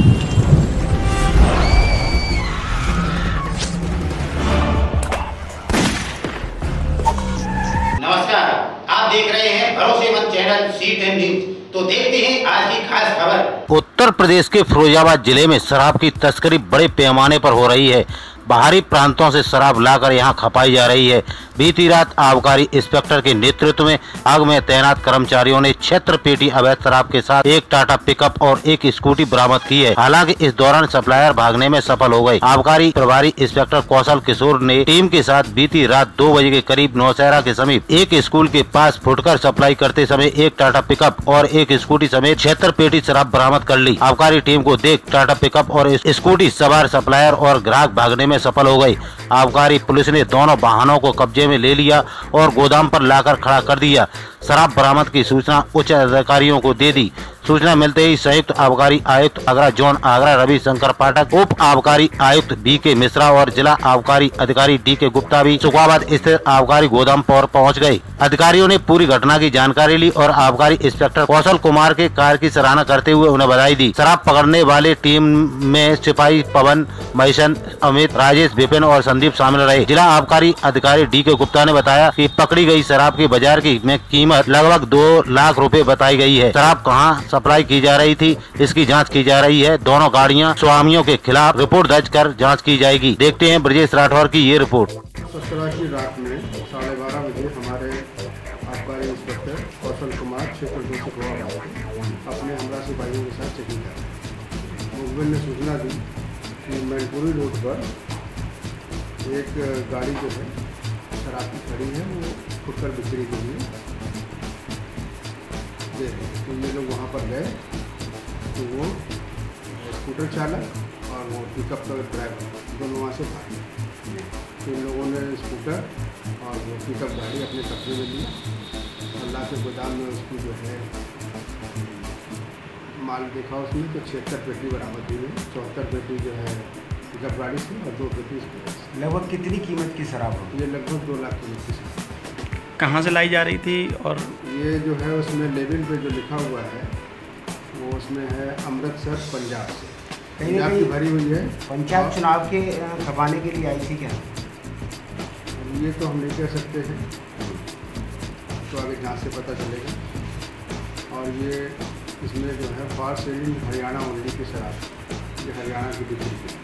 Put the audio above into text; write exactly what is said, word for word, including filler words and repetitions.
नमस्कार, आप देख रहे हैं भरोसेमंद चैनल सी टेन न्यूज। तो देखते हैं आज की खास खबर। उत्तर प्रदेश के फिरोजाबाद जिले में शराब की तस्करी बड़े पैमाने पर हो रही है। बाहरी प्रांतों से शराब लाकर यहां खपाई जा रही है। बीती रात आबकारी इंस्पेक्टर के नेतृत्व में आग में तैनात कर्मचारियों ने छिहत्तर पेटी अवैध शराब के साथ एक टाटा पिकअप और एक स्कूटी बरामद की है। हालांकि इस दौरान सप्लायर भागने में सफल हो गए। आबकारी प्रभारी इंस्पेक्टर कौशल किशोर ने टीम के साथ बीती रात दो बजे के करीब नौशहरा के समीप एक स्कूल के पास फुटकर सप्लाई करते समय एक टाटा पिकअप और एक स्कूटी समेत छिहत्तर पेटी शराब बरामद कर ली। आबकारी टीम को देख टाटा पिकअप और स्कूटी सवार सप्लायर और ग्राहक भागने में सफल हो गई। आबकारी पुलिस ने दोनों वाहनों को कब्जे में ले लिया और गोदाम पर लाकर खड़ा कर दिया। शराब बरामद की सूचना उच्च अधिकारियों को दे दी। सूचना मिलते ही संयुक्त आबकारी आयुक्त आगरा जोन आगरा रवि शंकर पाठक, उप आबकारी आयुक्त बी के मिश्रा और जिला आबकारी अधिकारी डी के गुप्ता भी सुखाबाद स्थित आबकारी गोदाम पर पहुंच गए। अधिकारियों ने पूरी घटना की जानकारी ली और आबकारी इंस्पेक्टर कौशल कुमार के कार्य की सराहना करते हुए उन्हें बधाई दी। शराब पकड़ने वाले टीम में सिपाही पवन, महेशन, अमित, राजेश, विपिन और संदीप शामिल रहे। जिला आबकारी अधिकारी डी के गुप्ता ने बताया कि पकड़ी गई शराब की बाजार की में कीमत लगभग दो लाख रुपए बताई गई है। शराब कहां सप्लाई की जा रही थी, इसकी जांच की जा रही है। दोनों गाड़ियां स्वामियों के खिलाफ रिपोर्ट दर्ज कर जांच की जाएगी। देखते हैं ब्रजेश राठौर की ये रिपोर्ट। सत्रह की रात में साढ़े बारह बजे हमारे आबकारी इंस्पेक्टर कौशल कुमार क्षेत्र दो से गोवा अपने हमला सिपाहियों के साथ चेकिंग कर मुखबिर ने सूचना दी कि मैनपुरी रोड पर एक गाड़ी जो है शराब की खड़ी है, वो फुटकर बिक्री के लिए। तो ये लोग वहाँ पर गए तो वो स्कूटर चालक और वो पिकअप का ड्राइवर दोनों वहाँ से भागे। तो इन लोगों ने स्कूटर और वो पिकअप गाड़ी अपने कब्जे में ली। अल्लाह के गोदाम में उसकी जो है माल देखा उसमें तो छिहत्तर पेटी बरामद हुई है। चौहत्तर पेटी जो है पिकअप गाड़ी से और दो पेटी। लगभग कितनी कीमत की शराब हो? ये लगभग दो लाख कीमत की शराब। कहाँ से लाई जा रही थी? और ये जो है उसमें लेबल पे जो लिखा हुआ है वो उसमें है अमृतसर पंजाब से। पंजाब की भरी हुई है। पंचायत चुनाव के खपाने के लिए आई थी क्या? ये तो हम नहीं कह सकते हैं, तो आगे जांच से पता चलेगा। और ये इसमें जो है फॉर सेलिंग हरियाणा ओनली की शराब, ये हरियाणा की बिक्री।